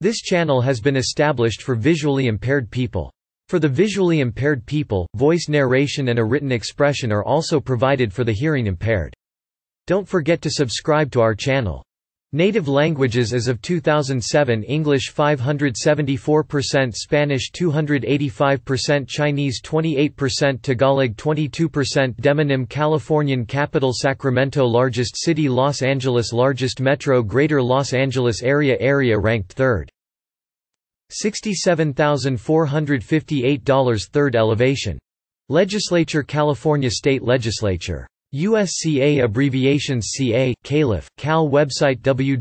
This channel has been established for visually impaired people. For the visually impaired people, voice narration and a written expression are also provided for the hearing impaired. Don't forget to subscribe to our channel. Native languages as of 2007: English 574%, Spanish 285%, Chinese 28%, Tagalog 22%, Demonym. Californian capital Sacramento, largest city Los Angeles, largest metro Greater Los Angeles area ranked 3rd. $67,458, 3rd elevation. Legislature, California State Legislature. USCA abbreviations: CA, Calif, Cal website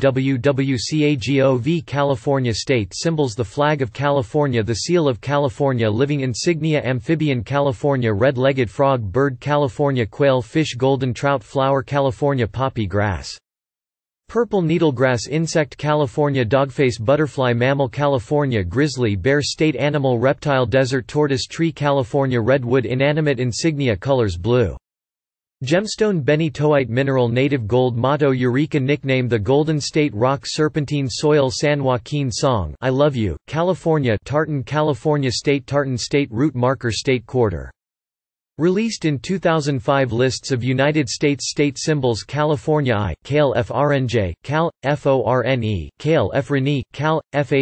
www.cagov. California state symbols: the flag of California, the seal of California, living insignia, amphibian California, red-legged frog, bird California, quail, fish, golden trout, flower California, poppy grass, purple needlegrass, insect California, dogface butterfly, mammal California, grizzly bear, state animal, reptile, desert tortoise, tree California, redwood, inanimate insignia, colors blue, gemstone, benitoite mineral, native gold, motto Eureka, nickname the Golden State, rock, serpentine soil, San Joaquin, song I Love You, California, tartan California state, tartan state, route marker, state quarter. Released in 2005. Lists of United States state symbols: California I, Cal FRNJ, Cal, FORNE, Cal FRNE, Cal,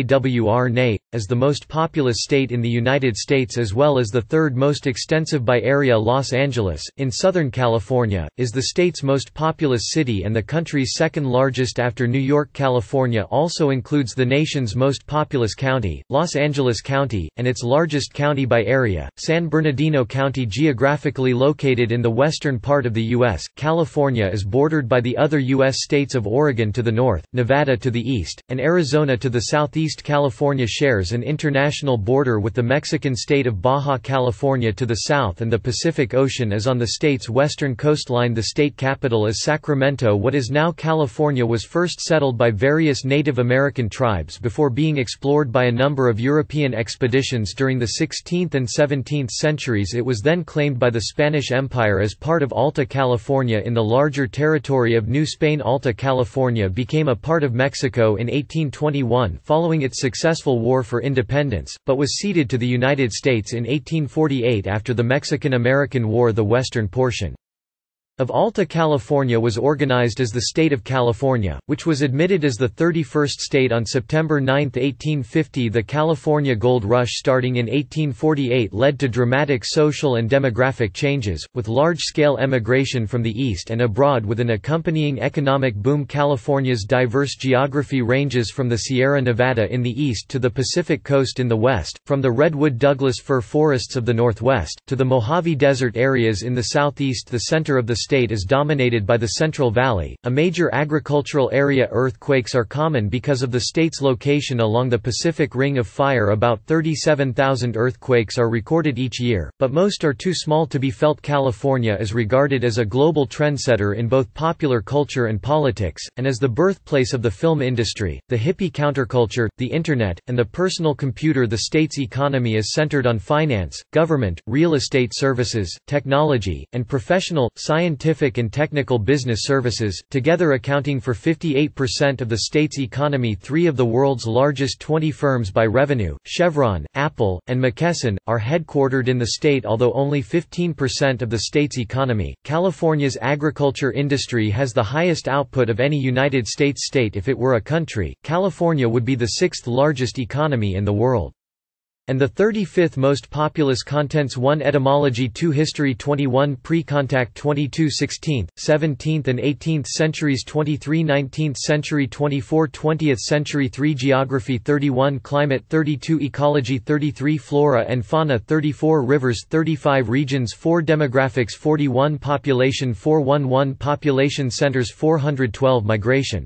FAWRNE, as the most populous state in the United States as well as the 3rd most extensive by area. Los Angeles, in Southern California, is the state's most populous city and the country's 2nd largest after New York. California also includes the nation's most populous county, Los Angeles County, and its largest county by area, San Bernardino County. Geographically located in the western part of the U.S., California is bordered by the other U.S. states of Oregon to the north, Nevada to the east, and Arizona to the southeast. California shares an international border with the Mexican state of Baja California to the south, and the Pacific Ocean is on the state's western coastline. The state capital is Sacramento. What is now California was first settled by various Native American tribes before being explored by a number of European expeditions during the 16th and 17th centuries. It was then claimed by the Spanish Empire as part of Alta California in the larger territory of New Spain. Alta California became a part of Mexico in 1821 following its successful war for independence, but was ceded to the United States in 1848 after the Mexican-American War. The western portion of Alta California was organized as the State of California, which was admitted as the 31st state on September 9, 1850. The California Gold Rush starting in 1848 led to dramatic social and demographic changes, with large-scale emigration from the east and abroad with an accompanying economic boom. California's diverse geography ranges from the Sierra Nevada in the east to the Pacific Coast in the west, from the redwood Douglas fir forests of the northwest, to the Mojave Desert areas in the southeast. The center of the state is dominated by the Central Valley, a major agricultural area. Earthquakes are common because of the state's location along the Pacific Ring of Fire. About 37,000 earthquakes are recorded each year, but most are too small to be felt. California is regarded as a global trendsetter in both popular culture and politics, and as the birthplace of the film industry, the hippie counterculture, the Internet, and the personal computer. The state's economy is centered on finance, government, real estate services, technology, and professional, scientific and technical business services, together accounting for 58% of the state's economy. 3 of the world's largest 20 firms by revenue, Chevron, Apple, and McKesson, are headquartered in the state, although only 15% of the state's economy. California's agriculture industry has the highest output of any United States state. If it were a country, California would be the 6th largest economy in the world, and the 35th most populous. Contents: 1 Etymology, 2 History, 21 Pre-contact, 22 16th, 17th and 18th centuries, 23 19th century, 24 20th century, 3 Geography, 31 Climate, 32 Ecology, 33 Flora and Fauna, 34 Rivers, 35 Regions, 4 Demographics, 41 Population, 411 Population Centers, 412 Migration,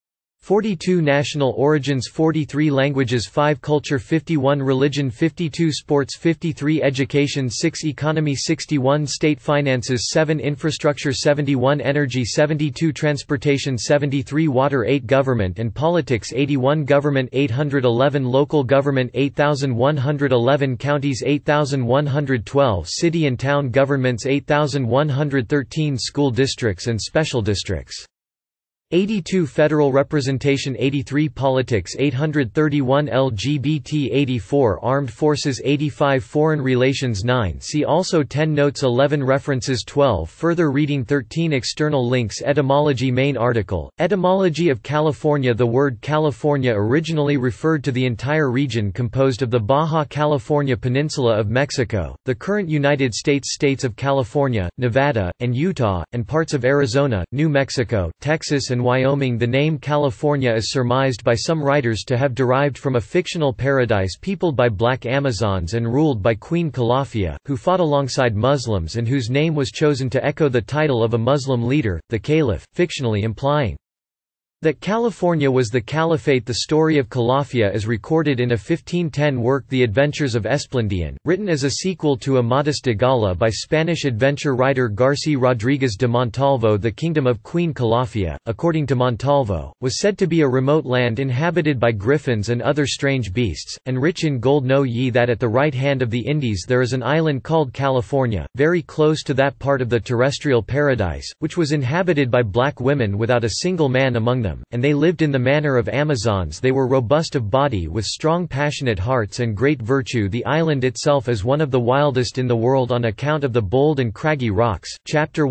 42 National origins, 43 Languages, 5 Culture, 51 Religion, 52 Sports, 53 Education, 6 Economy, 61 State Finances, 7 Infrastructure, 71 Energy, 72 Transportation, 73 Water, 8 Government and Politics, 81 Government, 811 Local Government, 8,111 Counties, 8,112 City and Town Governments, 8,113 School Districts and Special Districts. 82 Federal Representation 83 Politics 831 LGBT 84 Armed Forces 85 Foreign Relations 9 See also 10 Notes 11 References 12 Further reading 13 External links Etymology Main article, Etymology of California The word California originally referred to the entire region composed of the Baja California Peninsula of Mexico, the current United States states of California, Nevada, and Utah, and parts of Arizona, New Mexico, Texas and Wyoming. The name California is surmised by some writers to have derived from a fictional paradise peopled by black Amazons and ruled by Queen Calafia, who fought alongside Muslims and whose name was chosen to echo the title of a Muslim leader, the Caliph, fictionally implying that California was the caliphate. The story of Calafia is recorded in a 1510 work The Adventures of Esplandian, written as a sequel to Amadis de Gaula by Spanish adventure writer Garcí Rodríguez de Montalvo. The kingdom of Queen Calafia, according to Montalvo, was said to be a remote land inhabited by griffins and other strange beasts, and rich in gold. Know ye that at the right hand of the Indies there is an island called California, very close to that part of the terrestrial paradise, which was inhabited by black women without a single man among them, and they lived in the manner of Amazons. They were robust of body with strong passionate hearts and great virtue. The island itself is one of the wildest in the world on account of the bold and craggy rocks. Chapter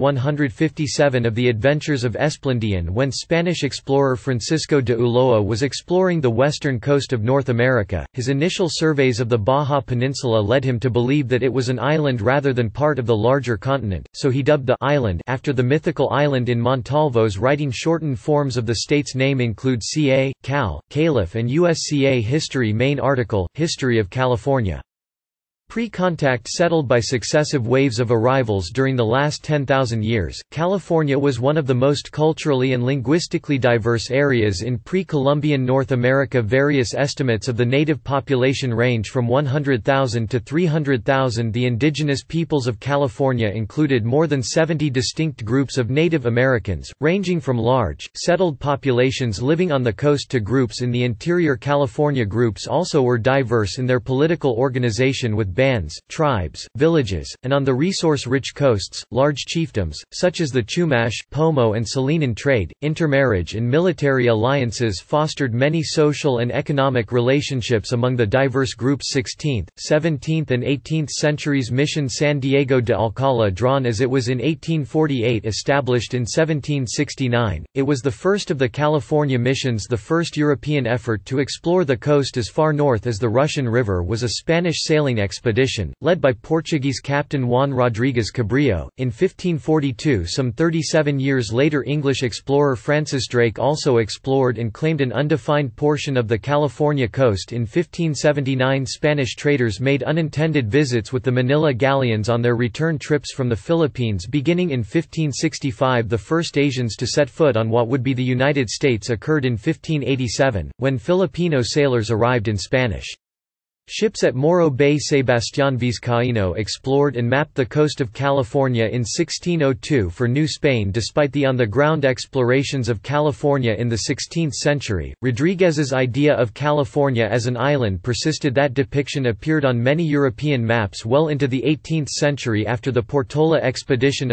157 of The Adventures of Esplandian. When Spanish explorer Francisco de Ulloa was exploring the western coast of North America, his initial surveys of the Baja Peninsula led him to believe that it was an island rather than part of the larger continent, so he dubbed the island after the mythical island in Montalvo's writing. Shortened forms of the state's name include Ca, Cal, Caliph and USCA. History Main article, History of California. Pre-contact settled by successive waves of arrivals during the last 10,000 years, California was one of the most culturally and linguistically diverse areas in pre-Columbian North America. Various estimates of the native population range from 100,000 to 300,000. The indigenous peoples of California included more than 70 distinct groups of Native Americans, ranging from large, settled populations living on the coast to groups in the interior. California groups also were diverse in their political organization, with bands, tribes, villages, and on the resource-rich coasts, large chiefdoms, such as the Chumash, Pomo and Salinan trade. Intermarriage and military alliances fostered many social and economic relationships among the diverse groups. 16th, 17th and 18th centuries. Mission San Diego de Alcala. Drawn as it was in 1848, established in 1769, it was the first of the California missions. The first European effort to explore the coast as far north as the Russian River was a Spanish sailing expedition, led by Portuguese captain Juan Rodriguez Cabrillo, in 1542. Some 37 years later, English explorer Francis Drake also explored and claimed an undefined portion of the California coast. In 1579, Spanish traders made unintended visits with the Manila galleons on their return trips from the Philippines. Beginning in 1565, the first Asians to set foot on what would be the United States occurred in 1587, when Filipino sailors arrived in Spanish ships at Morro Bay. Sebastián Vizcaíno explored and mapped the coast of California in 1602 for New Spain. Despite the on-the-ground explorations of California in the 16th century, Rodriguez's idea of California as an island persisted. That depiction appeared on many European maps well into the 18th century. After the Portola expedition of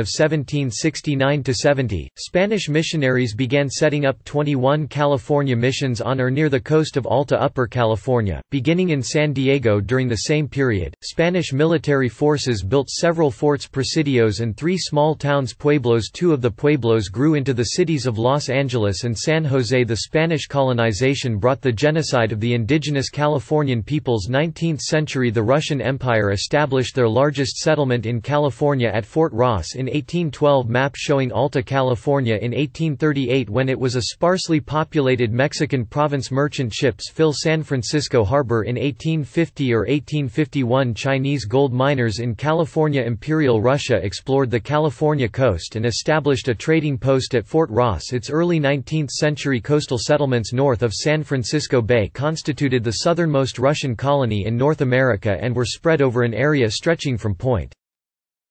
1769–70, Spanish missionaries began setting up 21 California missions on or near the coast of Alta Upper California, beginning in San Diego. During the same period, Spanish military forces built several forts presidios and 3 small towns pueblos. 2 of the pueblos grew into the cities of Los Angeles and San Jose. The Spanish colonization brought the genocide of the indigenous Californian peoples. 19th century, the Russian Empire established their largest settlement in California at Fort Ross in 1812. Map showing Alta California in 1838, when it was a sparsely populated Mexican province. Merchant ships fill San Francisco harbor in 1850 or 1851. Chinese gold miners in California. Imperial Russia explored the California coast and established a trading post at Fort Ross. Its early 19th century coastal settlements north of San Francisco Bay constituted the southernmost Russian colony in North America and were spread over an area stretching from Point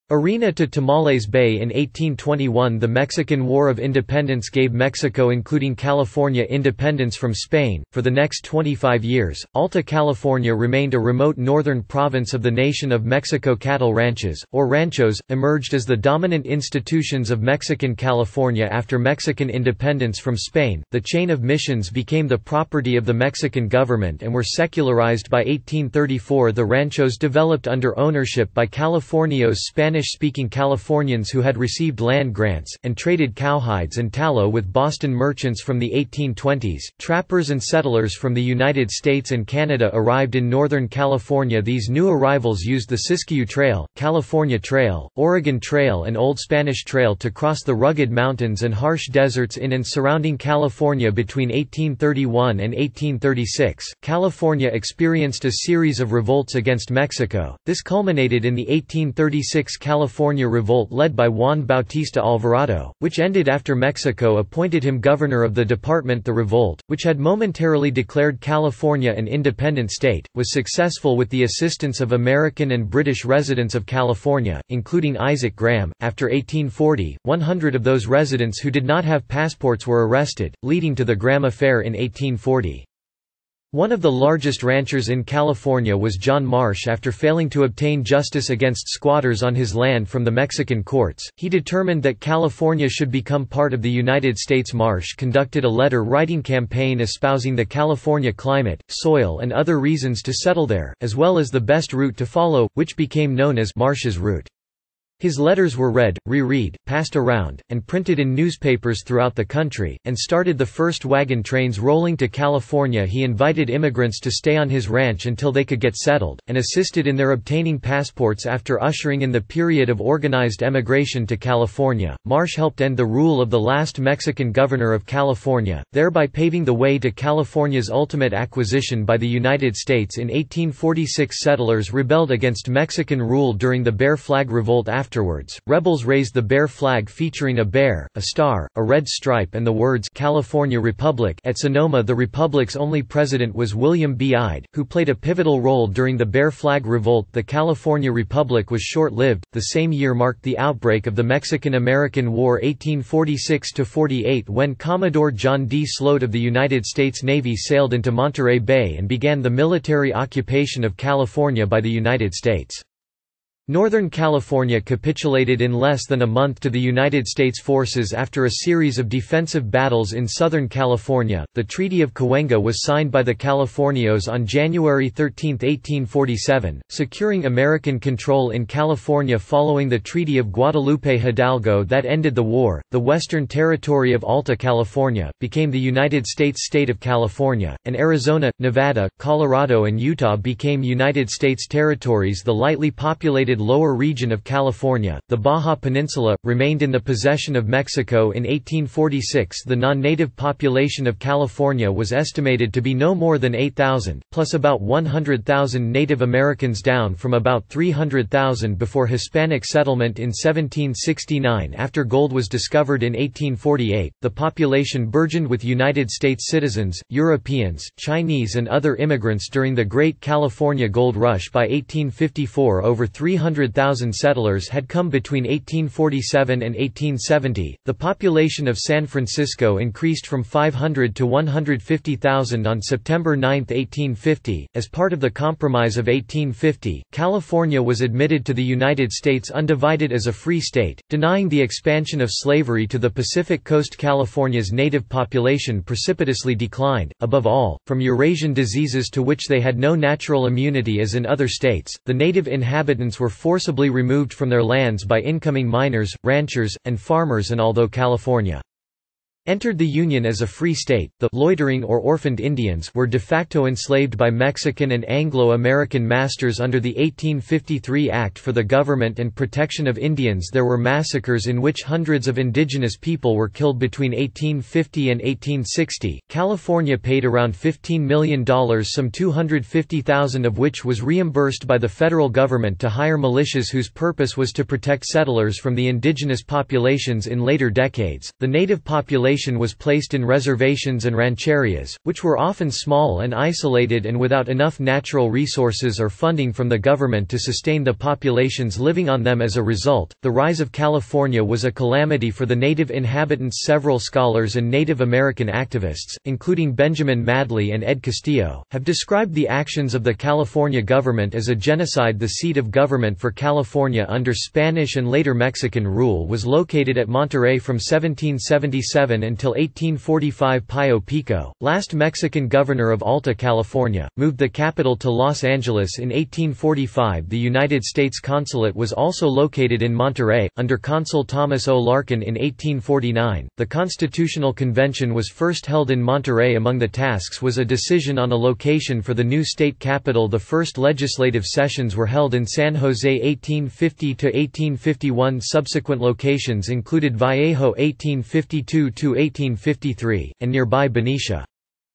Arena to Tamales Bay in 1821. The Mexican War of Independence gave Mexico, including California, independence from Spain. For the next 25 years, Alta California remained a remote northern province of the nation of Mexico. Cattle ranches, or ranchos, emerged as the dominant institutions of Mexican California after Mexican independence from Spain. The chain of missions became the property of the Mexican government and were secularized by 1834. The ranchos developed under ownership by Californios, Spanish-speaking Californians who had received land grants, and traded cowhides and tallow with Boston merchants from the 1820s. Trappers and settlers from the United States and Canada arrived in Northern California. These new arrivals used the Siskiyou Trail, California Trail, Oregon Trail and Old Spanish Trail to cross the rugged mountains and harsh deserts in and surrounding California. Between 1831 and 1836, California experienced a series of revolts against Mexico. This culminated in the 1836 California Revolt led by Juan Bautista Alvarado, which ended after Mexico appointed him governor of the department. The revolt, which had momentarily declared California an independent state, was successful with the assistance of American and British residents of California, including Isaac Graham. After 1840, 100 of those residents who did not have passports were arrested, leading to the Graham Affair in 1840. One of the largest ranchers in California was John Marsh. After failing to obtain justice against squatters on his land from the Mexican courts, he determined that California should become part of the United States. Marsh conducted a letter-writing campaign espousing the California climate, soil and other reasons to settle there, as well as the best route to follow, which became known as Marsh's Route. His letters were read, reread, passed around, and printed in newspapers throughout the country, and started the first wagon trains rolling to California. He invited immigrants to stay on his ranch until they could get settled, and assisted in their obtaining passports. After ushering in the period of organized emigration to California, Marsh helped end the rule of the last Mexican governor of California, thereby paving the way to California's ultimate acquisition by the United States. In 1846, settlers rebelled against Mexican rule during the Bear Flag Revolt. Afterwards, rebels raised the bear flag featuring a bear, a star, a red stripe and the words California Republic. At Sonoma, the Republic's only president was William B. Ide, who played a pivotal role during the Bear Flag Revolt. The California Republic was short-lived. The same year marked the outbreak of the Mexican-American War 1846–48, when Commodore John D. Sloat of the United States Navy sailed into Monterey Bay and began the military occupation of California by the United States. Northern California capitulated in less than a month to the United States forces after a series of defensive battles in Southern California. The Treaty of Cahuenga was signed by the Californios on January 13, 1847, securing American control in California following the Treaty of Guadalupe Hidalgo that ended the war. The Western Territory of Alta California became the United States state of California, and Arizona, Nevada, Colorado, and Utah became United States territories. The lightly populated lower region of California, the Baja Peninsula, remained in the possession of Mexico. In 1846, the non-native population of California was estimated to be no more than 8,000, plus about 100,000 Native Americans, down from about 300,000 before Hispanic settlement in 1769. After gold was discovered in 1848, the population burgeoned with United States citizens, Europeans, Chinese and other immigrants. During the Great California Gold Rush by 1854, over 300,000 settlers had come. Between 1847 and 1870, the population of San Francisco increased from 500 to 150,000. On September 9, 1850, as part of the Compromise of 1850, California was admitted to the United States undivided as a free state, denying the expansion of slavery to the Pacific Coast. California's native population precipitously declined, above all, from Eurasian diseases to which they had no natural immunity. As in other states, the native inhabitants were forcibly removed from their lands by incoming miners, ranchers, and farmers. And although California entered the Union as a free state, the loitering or orphaned Indians were de facto enslaved by Mexican and Anglo-American masters. Under the 1853 Act for the Government and Protection of Indians, there were massacres in which hundreds of indigenous people were killed. Between 1850 and 1860, California paid around $15 million, some $250,000 of which was reimbursed by the federal government, to hire militias whose purpose was to protect settlers from the indigenous populations. In later decades, the native population population was placed in reservations and rancherias, which were often small and isolated and without enough natural resources or funding from the government to sustain the populations living on them. As a result, the rise of California was a calamity for the native inhabitants. Several scholars and Native American activists, including Benjamin Madley and Ed Castillo, have described the actions of the California government as a genocide. The seat of government for California under Spanish and later Mexican rule was located at Monterey from 1777 until 1845. Pio Pico, last Mexican governor of Alta California, moved the capital to Los Angeles in 1845. The United States consulate was also located in Monterey, under Consul Thomas O. Larkin in 1849. The Constitutional Convention was first held in Monterey. Among the tasks was a decision on a location for the new state capital. The first legislative sessions were held in San Jose 1850 to 1851. Subsequent locations included Vallejo 1852 to 1853, and nearby Benicia.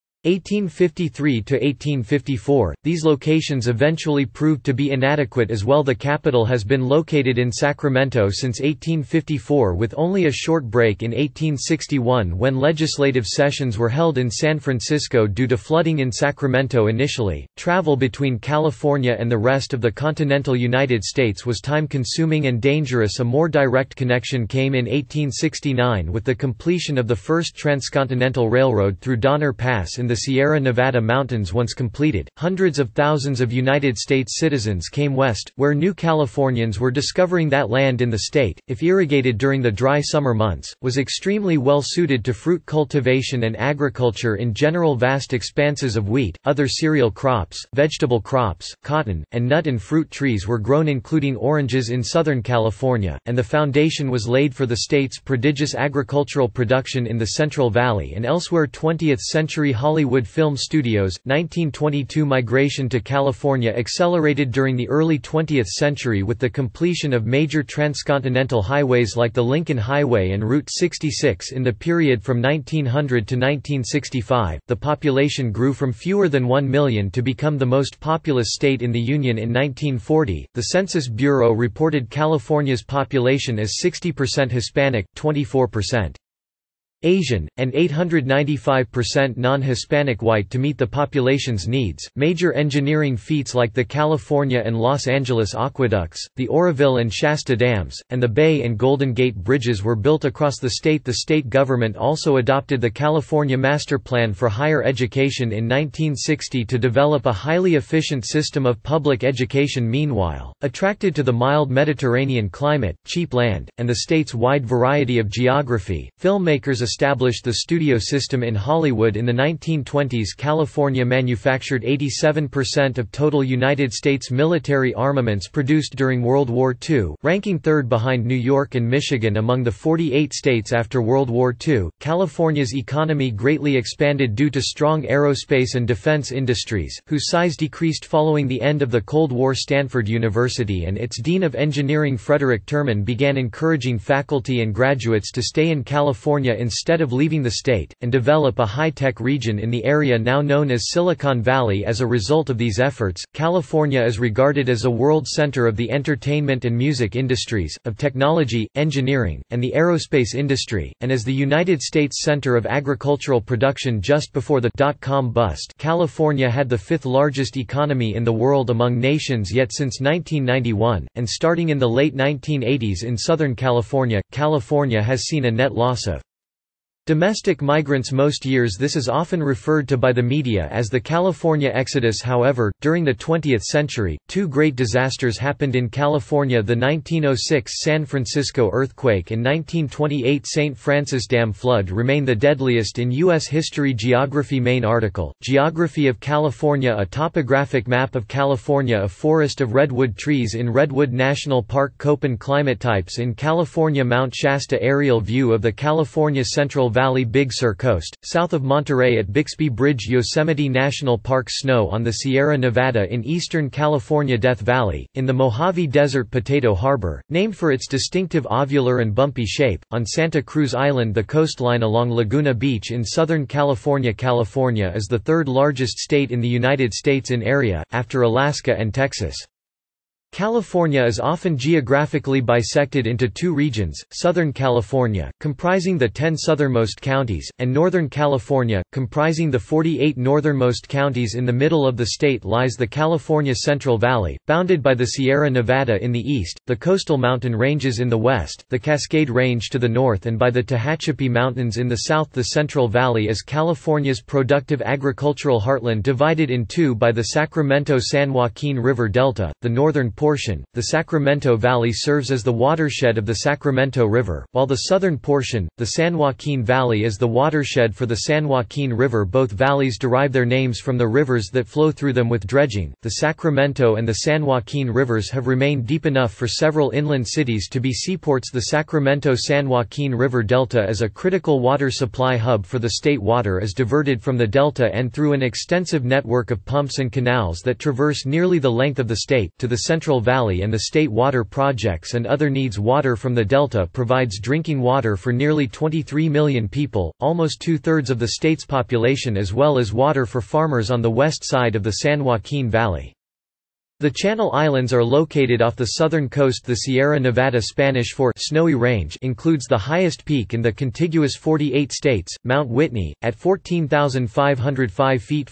1853 to 1854. These locations eventually proved to be inadequate as well. The capital has been located in Sacramento since 1854, with only a short break in 1861 when legislative sessions were held in San Francisco due to flooding in Sacramento. Initially, travel between California and the rest of the continental United States was time-consuming and dangerous. A more direct connection came in 1869 with the completion of the first transcontinental railroad through Donner Pass in the Sierra Nevada mountains. Once completed, hundreds of thousands of United States citizens came west, where New Californians were discovering that land in the state, if irrigated during the dry summer months, was extremely well suited to fruit cultivation and agriculture in general. Vast expanses of wheat, other cereal crops, vegetable crops, cotton, and nut and fruit trees were grown, including oranges in Southern California, and the foundation was laid for the state's prodigious agricultural production in the Central Valley and elsewhere. 20th century Hollywood film studios. 1922 Migration to California accelerated during the early 20th century with the completion of major transcontinental highways like the Lincoln Highway and Route 66. In the period from 1900 to 1965, the population grew from fewer than 1 million to become the most populous state in the Union. In 1940, the Census Bureau reported California's population as 60% Hispanic, 24% Asian, and 895% non-Hispanic white. To meet the population's needs, major engineering feats like the California and Los Angeles aqueducts, the Oroville and Shasta dams, and the Bay and Golden Gate bridges were built across the state. The state government also adopted the California Master Plan for Higher Education in 1960 to develop a highly efficient system of public education. Meanwhile, attracted to the mild Mediterranean climate, cheap land, and the state's wide variety of geography, filmmakers established the studio system in Hollywood. In the 1920s, California manufactured 87% of total United States military armaments produced during World War II, ranking third behind New York and Michigan among the 48 states after World War II. California's economy greatly expanded due to strong aerospace and defense industries, whose size decreased following the end of the Cold War. Stanford University and its Dean of Engineering Frederick Terman began encouraging faculty and graduates to stay in California instead of leaving the state, and develop a high-tech region in the area now known as Silicon Valley. As a result of these efforts, California is regarded as a world center of the entertainment and music industries, of technology, engineering, and the aerospace industry, and as the United States center of agricultural production. Just before the dot-com bust, California had the fifth largest economy in the world among nations. Yet since 1991, and starting in the late 1980s in Southern California, California has seen a net loss of domestic migrants most years. This is often referred to by the media as the California Exodus. However, during the 20th century, two great disasters happened in California: the 1906 San Francisco earthquake and 1928 St. Francis Dam flood remain the deadliest in U.S. history. Geography. Main article, Geography of California. A topographic map of California. A forest of redwood trees in Redwood National Park. Köppen. Climate types in California. Mount Shasta. Aerial view of the California Central Valley. Big Sur Coast, south of Monterey at Bixby Bridge. Yosemite National Park. Snow on the Sierra Nevada in eastern California. Death Valley, in the Mojave Desert. Potato Harbor, named for its distinctive ovular and bumpy shape, on Santa Cruz Island. The coastline along Laguna Beach in Southern California. California is the third largest state in the United States in area, after Alaska and Texas. California is often geographically bisected into two regions, Southern California, comprising the 10 southernmost counties, and Northern California, comprising the 48 northernmost counties. In the middle of the state lies the California Central Valley, bounded by the Sierra Nevada in the east, the coastal mountain ranges in the west, the Cascade Range to the north, and by the Tehachapi Mountains in the south. The Central Valley is California's productive agricultural heartland, divided in two by the Sacramento-San Joaquin River Delta. The northern portion, the Sacramento Valley, serves as the watershed of the Sacramento River, while the southern portion, the San Joaquin Valley, is the watershed for the San Joaquin River. Both valleys derive their names from the rivers that flow through them with dredging. The Sacramento and the San Joaquin rivers have remained deep enough for several inland cities to be seaports. The Sacramento-San Joaquin River Delta is a critical water supply hub for the state. Water is diverted from the delta and through an extensive network of pumps and canals that traverse nearly the length of the state, to the Central Valley and the state water projects and other needs. Water from the delta provides drinking water for nearly 23 million people, almost two-thirds of the state's population, as well as water for farmers on the west side of the San Joaquin Valley. The Channel Islands are located off the southern coast. The Sierra Nevada, Spanish for Snowy Range, includes the highest peak in the contiguous 48 states, Mount Whitney, at 14,505 feet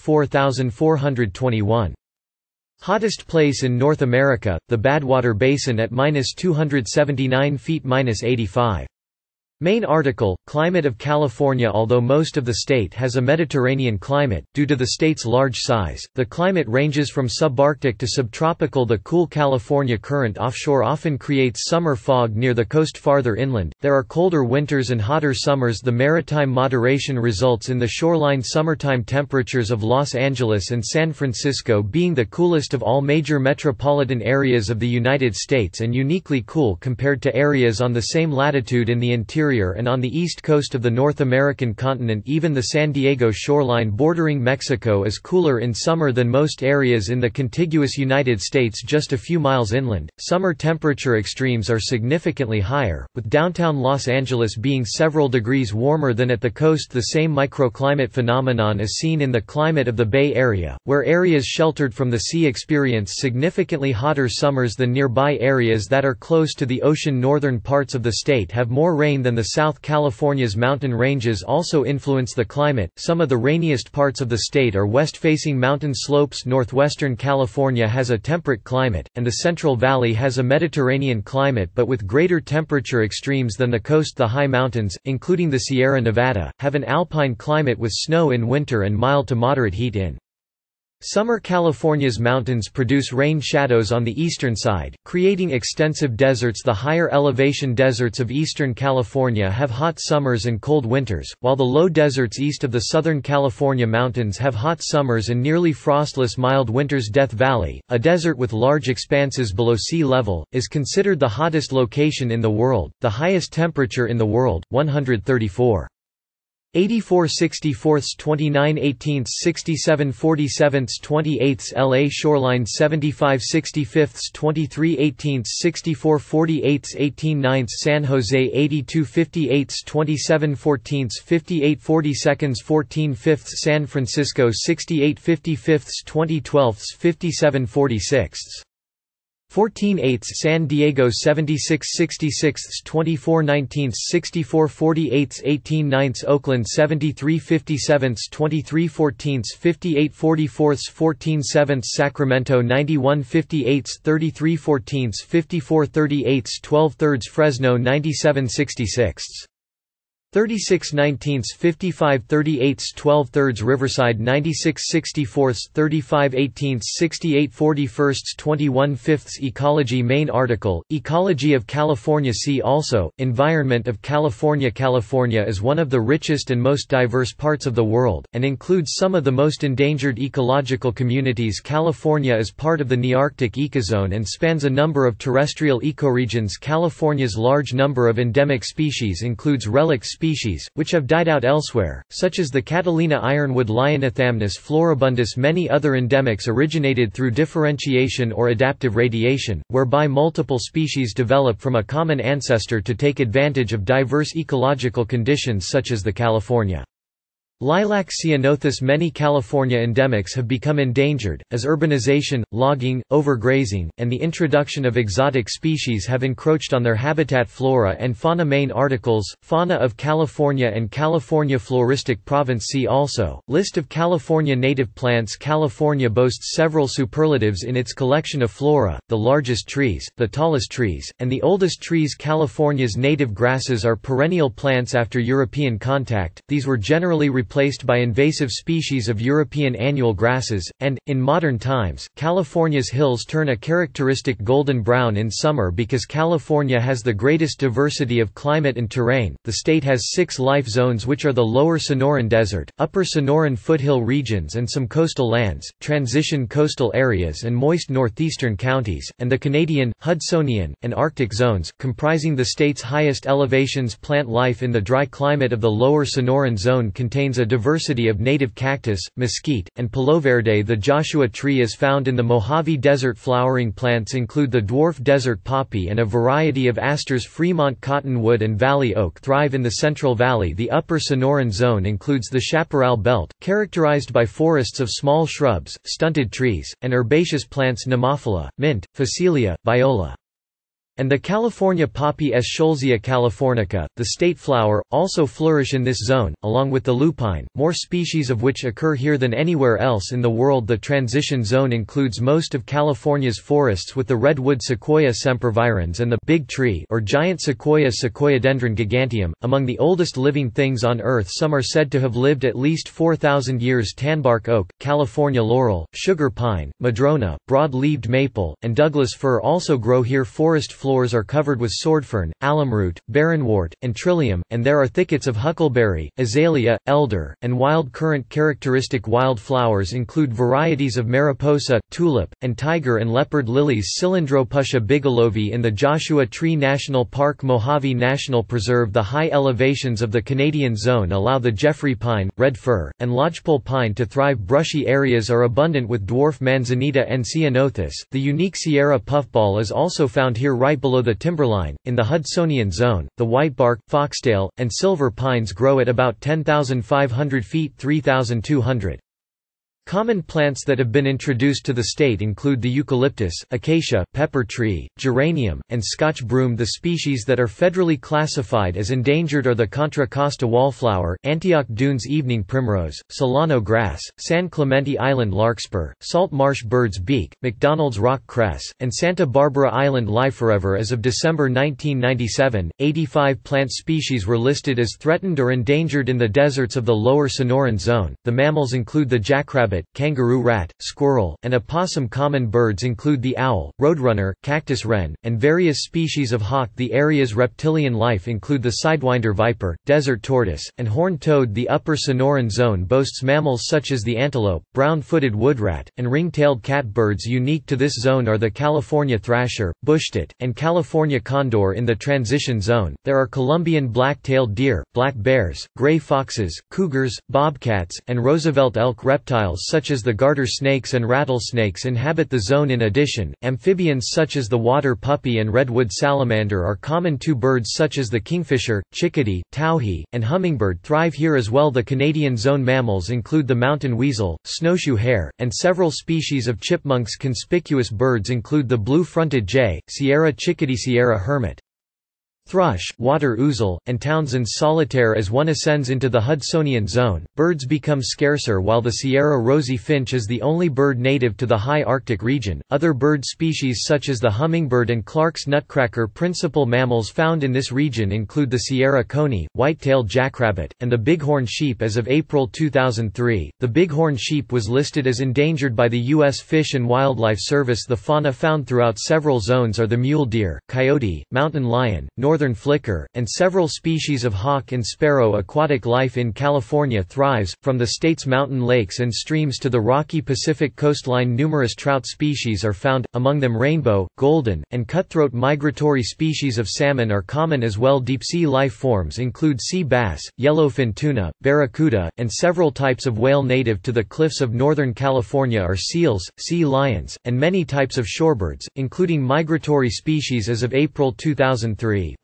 4,421. Hottest place in North America, the Badwater Basin at -279 feet -85. Main article, Climate of California. Although most of the state has a Mediterranean climate, due to the state's large size, the climate ranges from subarctic to subtropical. The cool California current offshore often creates summer fog near the coast. Farther inland, there are colder winters and hotter summers. The maritime moderation results in the shoreline summertime temperatures of Los Angeles and San Francisco being the coolest of all major metropolitan areas of the United States, and uniquely cool compared to areas on the same latitude in the interior and on the east coast of the North American continent. Even the San Diego shoreline bordering Mexico is cooler in summer than most areas in the contiguous United States just a few miles inland. Summer temperature extremes are significantly higher, with downtown Los Angeles being several degrees warmer than at the coast. The same microclimate phenomenon is seen in the climate of the Bay Area, where areas sheltered from the sea experience significantly hotter summers than nearby areas that are close to the ocean. Northern parts of the state have more rain than the South. California's mountain ranges also influence the climate. Some of the rainiest parts of the state are west-facing mountain slopes. Northwestern California has a temperate climate, and the Central Valley has a Mediterranean climate but with greater temperature extremes than the coast. The high mountains, including the Sierra Nevada, have an alpine climate with snow in winter and mild to moderate heat in summer. California's mountains produce rain shadows on the eastern side, creating extensive deserts. The higher elevation deserts of eastern California have hot summers and cold winters, while the low deserts east of the Southern California mountains have hot summers and nearly frostless mild winters. Death Valley, a desert with large expanses below sea level, is considered the hottest location in the world, the highest temperature in the world, 134. 84 64 29 18 67 47 28 LA shoreline 75 65 23 18 64 48 18 9 San Jose 82 58 27 14 58 42 14 5 San Francisco 68 55 20 12 57 46 14/8 San Diego 76 66 24 19 64 48 18 9 Oakland 73 57 23 14 58 44 14 7 Sacramento 91 58 33 14 54 38 12 3 Fresno 97 66 36 19 55 38 12 3 Riverside 96 64 35 18 68 41 21 5 Ecology. Main article, Ecology of California. See also, Environment of California. California is one of the richest and most diverse parts of the world, and includes some of the most endangered ecological communities. California is part of the Nearctic ecozone and spans a number of terrestrial ecoregions. California's large number of endemic species includes relic species, which have died out elsewhere, such as the Catalina ironwood Lionothamnus floribundus. Many other endemics originated through differentiation or adaptive radiation, whereby multiple species develop from a common ancestor to take advantage of diverse ecological conditions such as the California Lilac ceanothus. Many California endemics have become endangered, as urbanization, logging, overgrazing, and the introduction of exotic species have encroached on their habitat. Flora and fauna. Main articles, Fauna of California and California Floristic Province. See also, List of California native plants. California boasts several superlatives in its collection of flora, the largest trees, the tallest trees, and the oldest trees. California's native grasses are perennial plants after European contact. These were generally replaced by invasive species of European annual grasses, and, in modern times, California's hills turn a characteristic golden brown in summer because California has the greatest diversity of climate and terrain. The state has 6 life zones, which are the Lower Sonoran Desert, Upper Sonoran foothill regions and some coastal lands, transition coastal areas and moist northeastern counties, and the Canadian, Hudsonian, and Arctic zones, comprising the state's highest elevations. Plant life in the dry climate of the Lower Sonoran Zone contains a diversity of native cactus, mesquite, and piloverde. The Joshua tree is found in the Mojave Desert. Flowering plants include the dwarf desert poppy and a variety of asters. Fremont cottonwood and valley oak thrive in the Central Valley. The Upper Sonoran Zone includes the chaparral belt, characterized by forests of small shrubs, stunted trees, and herbaceous plants. Nemophila, mint, Phacelia, viola, and the California poppy S. Scholzia californica, the state flower, also flourish in this zone, along with the lupine, more species of which occur here than anywhere else in the world. The transition zone includes most of California's forests, with the redwood Sequoia sempervirens and the big tree or giant sequoia Sequoiadendron giganteum, among the oldest living things on Earth. Some are said to have lived at least 4,000 years. Tanbark oak, California laurel, sugar pine, madrona, broad-leaved maple, and Douglas fir also grow here. Forest floors are covered with swordfern, alumroot, barrenwort, and trillium, and there are thickets of huckleberry, azalea, elder, and wild currant. Characteristic wildflowers include varieties of mariposa, tulip, and tiger and leopard lilies. Cylindropusha bigelovi in the Joshua Tree National Park. Mojave National Preserve. The high elevations of the Canadian zone allow the Jeffrey pine, red fir, and lodgepole pine to thrive. Brushy areas are abundant with dwarf manzanita and ceanothus. The unique Sierra puffball is also found here right below the timberline. In the Hudsonian zone, the whitebark, foxtail, and silver pines grow at about 10,500 feet 3,200. Common plants that have been introduced to the state include the eucalyptus, acacia, pepper tree, geranium, and Scotch broom. The species that are federally classified as endangered are the Contra Costa wallflower, Antioch Dunes evening primrose, Solano grass, San Clemente Island larkspur, salt marsh bird's beak, McDonald's rock cress, and Santa Barbara Island liveforever. As of December 1997, 85 plant species were listed as threatened or endangered in the deserts of the Lower Sonoran Zone. The mammals include the jackrabbit, kangaroo rat, squirrel, and opossum. Common birds include the owl, roadrunner, cactus wren, and various species of hawk. The area's reptilian life include the sidewinder viper, desert tortoise, and horned toad. The Upper Sonoran Zone boasts mammals such as the antelope, brown-footed woodrat, and ring-tailed catbirds. Unique to this zone are the California thrasher, bushtit, and California condor. In the transition zone, there are Columbian black-tailed deer, black bears, gray foxes, cougars, bobcats, and Roosevelt elk. Reptiles such as the garter snakes and rattlesnakes inhabit the zone. In addition, amphibians such as the water puppy and redwood salamander are common to. Birds such as the kingfisher, chickadee, towhee, and hummingbird thrive here as well. The Canadian zone mammals include the mountain weasel, snowshoe hare, and several species of chipmunks. Conspicuous birds include the blue-fronted jay, Sierra chickadee, Sierra hermit, thrush, water ouzel, and Townsend's solitaire. As one ascends into the Hudsonian Zone, birds become scarcer, while the Sierra rosy finch is the only bird native to the high Arctic region. Other bird species such as the hummingbird and Clark's nutcracker. Principal mammals found in this region include the Sierra coney, white-tailed jackrabbit, and the bighorn sheep. As of April 2003, the bighorn sheep was listed as endangered by the U.S. Fish and Wildlife Service. The fauna found throughout several zones are the mule deer, coyote, mountain lion, northern flicker, and several species of hawk and sparrow. Aquatic life in California thrives, from the state's mountain lakes and streams to the rocky Pacific coastline. Numerous trout species are found, among them rainbow, golden, and cutthroat. Migratory species of salmon are common as well. Deep-sea life forms include sea bass, yellowfin tuna, barracuda, and several types of whale. Native to the cliffs of Northern California are seals, sea lions, and many types of shorebirds, including migratory species. As of April 2003,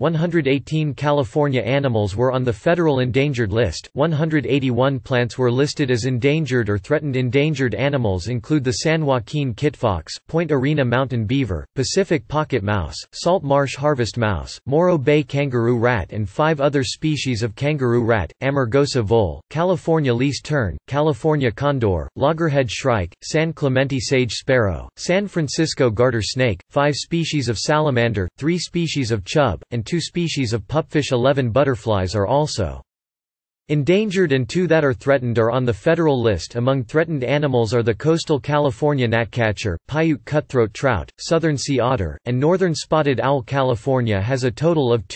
118 California animals were on the federal endangered list, 181 plants were listed as endangered or threatened. Endangered animals include the San Joaquin kitfox, Point Arena mountain beaver, Pacific pocket mouse, salt marsh harvest mouse, Morro Bay kangaroo rat and 5 other species of kangaroo rat, Amargosa vole, California least tern, California condor, loggerhead shrike, San Clemente sage sparrow, San Francisco garter snake, 5 species of salamander, 3 species of chub, and 2 species of pupfish. 11 butterflies are also endangered and 2 that are threatened are on the federal list. Among threatened animals are the coastal California gnatcatcher, Paiute cutthroat trout, southern sea otter, and northern spotted owl. California has a total of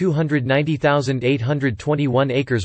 290,821 acres,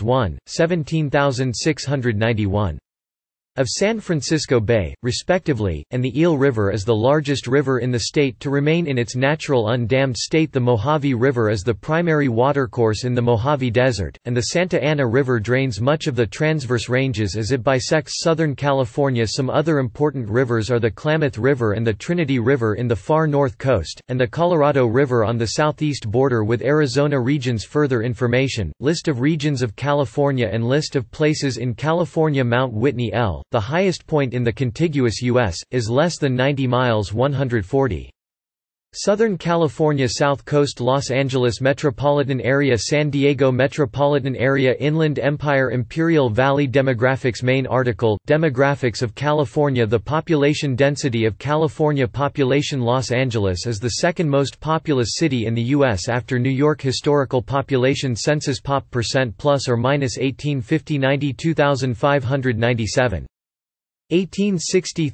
17,691 of San Francisco Bay, respectively, and the Eel River is the largest river in the state to remain in its natural undammed state. The Mojave River is the primary watercourse in the Mojave Desert, and the Santa Ana River drains much of the transverse ranges as it bisects Southern California. Some other important rivers are the Klamath River and the Trinity River in the far north coast, and the Colorado River on the southeast border with Arizona. Regions. Further information, List of regions of California and List of places in California. Mount Whitney L., the highest point in the contiguous U.S., is less than 90 miles 140. Southern California South Coast Los Angeles Metropolitan Area San Diego Metropolitan Area Inland Empire Imperial Valley Demographics Main article, Demographics of California. The population density of California. Population. Los Angeles is the second most populous city in the U.S. after New York. Historical population census pop percent plus or minus 1850 92,597 1860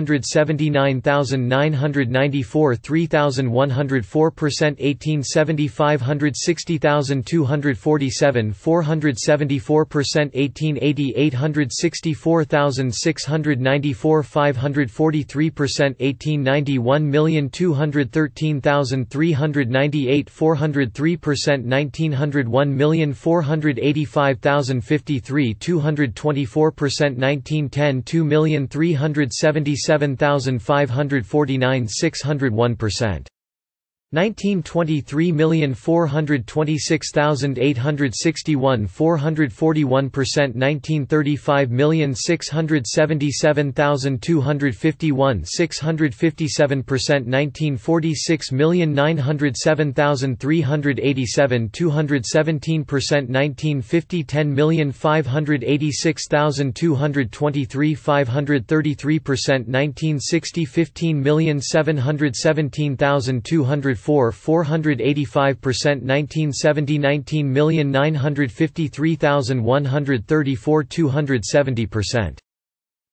379,994 3,104% 1870 560,247 474% 1880 864,694 543% 1890 1,213,398 403% 1900 1,485,053 224% 1910 2,377,549 601%. 1923,426,861 441% 1935,677,251 657% 1946,907,387 217% 1950 10,586,223 533% 1960 15,717,204 485% 1970 19,953,134 270%.